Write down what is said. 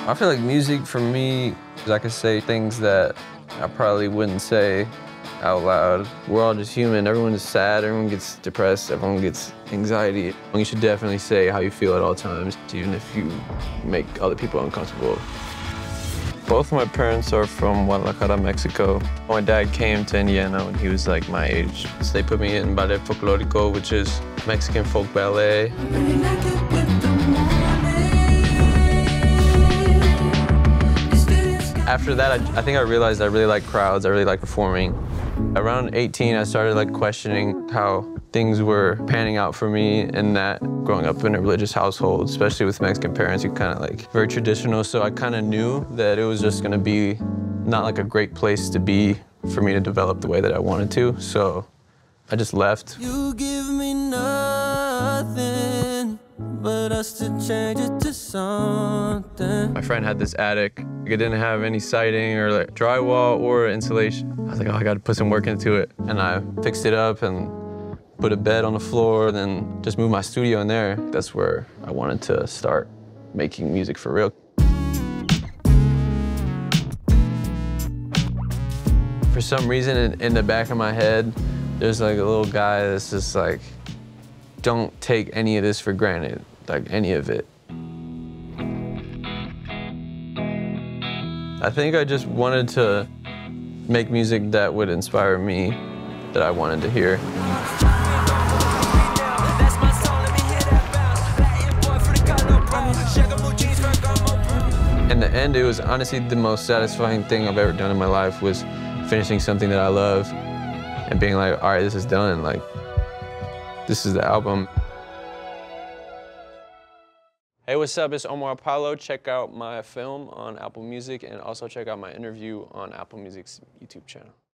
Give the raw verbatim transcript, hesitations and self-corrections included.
I feel like music for me, I can say things that I probably wouldn't say out loud. We're all just human. Everyone is sad, everyone gets depressed, everyone gets anxiety. You should definitely say how you feel at all times, even if you make other people uncomfortable. Both of my parents are from Guadalajara, Mexico. My dad came to Indiana when he was like my age. So they put me in ballet folklorico, which is Mexican folk ballet. After that, I, I think I realized I really like crowds, I really like performing. Around eighteen, I started like questioning how things were panning out for me, and that growing up in a religious household, especially with Mexican parents, you kind of like very traditional. So I kind of knew that it was just gonna be not like a great place to be for me to develop the way that I wanted to. So I just left. You give me nothing, but I still change it to something. My friend had this attic. It didn't have any siding or like drywall or insulation. I was like, oh, I gotta put some work into it. And I fixed it up and put a bed on the floor, then just moved my studio in there. That's where I wanted to start making music for real. For some reason, in, in the back of my head, there's like a little guy that's just like, don't take any of this for granted, like any of it. I think I just wanted to make music that would inspire me, that I wanted to hear. In the end, it was honestly the most satisfying thing I've ever done in my life was finishing something that I love and being like, all right, this is done. Like, this is the album. Hey, what's up? It's Omar Apollo. Check out my film on Apple Music and also check out my interview on Apple Music's YouTube channel.